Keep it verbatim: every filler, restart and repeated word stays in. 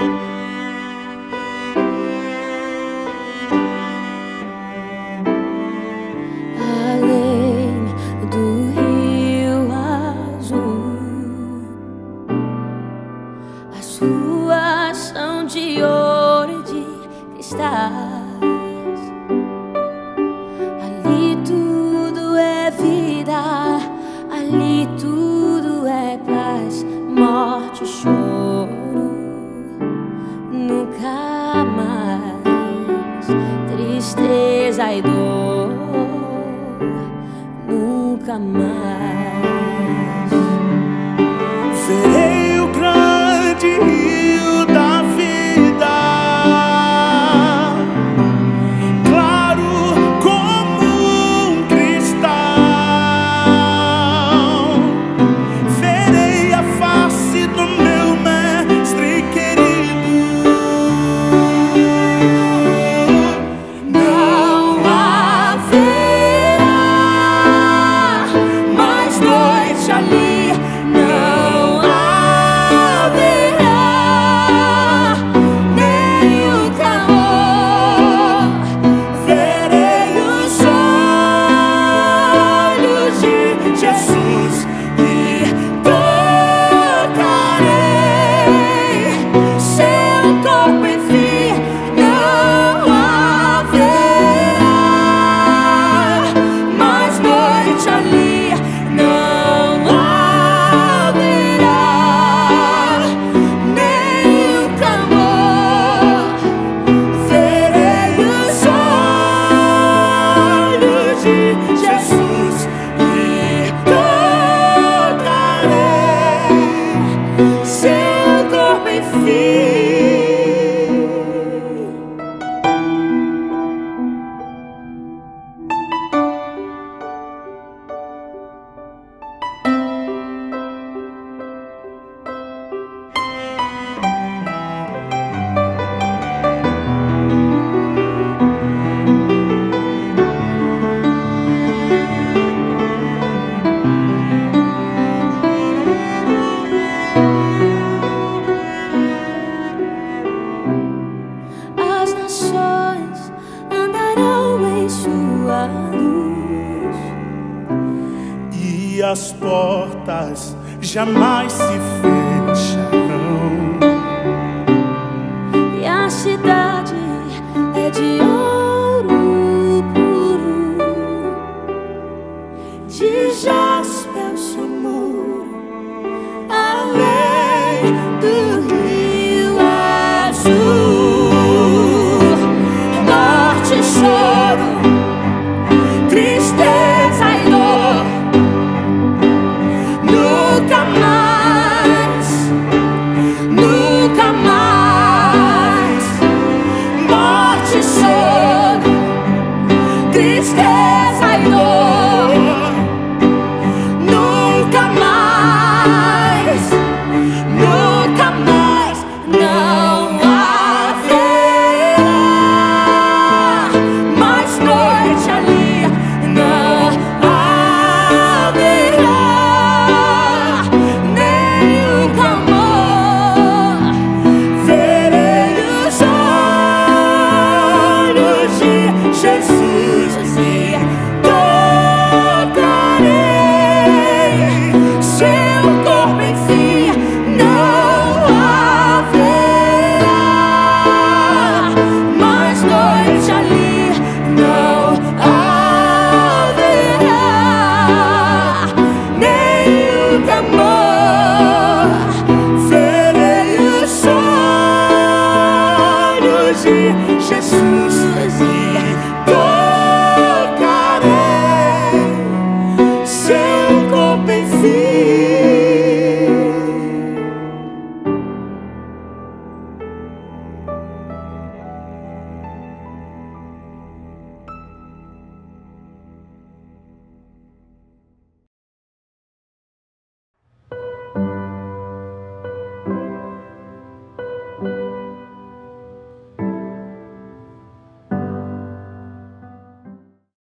Ruas são de ouro e de cristais. Ali tudo é vida, ali tudo é paz, morte e choro. Nunca mais tristeza e dor, nunca mais. Verei o grande rio da vida, claro como um cristal. Verei a face do meu mestre querido. Não haverá mais noite ali. Jesus, e tocarei seu corpo, enfim. E as portas jamais se fecham.